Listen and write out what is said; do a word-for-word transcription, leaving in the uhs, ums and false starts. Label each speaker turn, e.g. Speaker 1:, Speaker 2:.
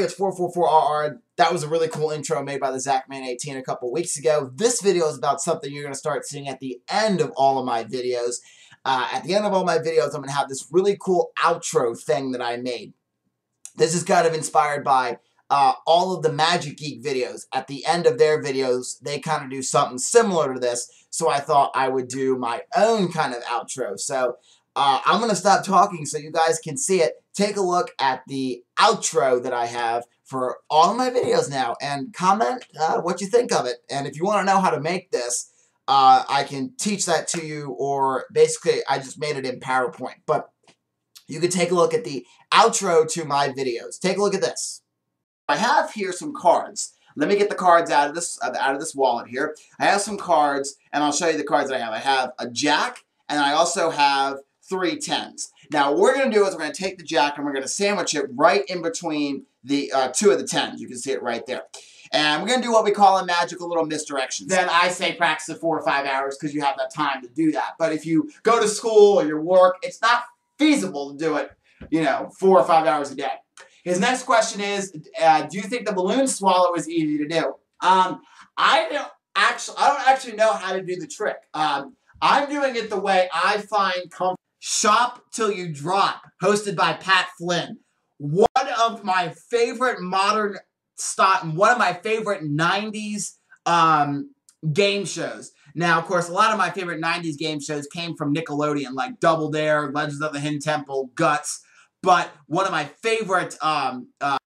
Speaker 1: it's four four four R R. That was a really cool intro made by the Zachman eighteen a couple weeks ago. This video is about something you're going to start seeing at the end of all of my videos. Uh, at the end of all my videos, I'm going to have this really cool outro thing that I made. This is kind of inspired by uh, all of the Magic Geek videos. At the end of their videos, they kind of do something similar to this, so I thought I would do my own kind of outro. So uh, I'm going to stop talking so you guys can see it. Take a look at the outro that I have for all of my videos now, and comment uh, what you think of it. And if you want to know how to make this, uh, I can teach that to you, or basically I just made it in PowerPoint. But you can take a look at the outro to my videos. Take a look at this. I have here some cards. Let me get the cards out of this out of this wallet here. I have some cards, and I'll show you the cards that I have. I have a jack, and I also have three tens. Now, what we're going to do is we're going to take the jack and we're going to sandwich it right in between the uh, two of the tens. You can see it right there. And we're going to do what we call a magical little misdirection. Then I say practice it four or five hours because you have that time to do that. But if you go to school or your work, it's not feasible to do it, you know, four or five hours a day. His next question is, uh, do you think the balloon swallow is easy to do? Um, I don't actually, I don't actually know how to do the trick. Um, I'm doing it the way I find comfortable. Shop Till You Drop, hosted by Pat Flynn. One of my favorite modern stock, one of my favorite nineties um, game shows. Now, of course, a lot of my favorite nineties game shows came from Nickelodeon, like Double Dare, Legends of the Hidden Temple, Guts. But one of my favorite um, uh,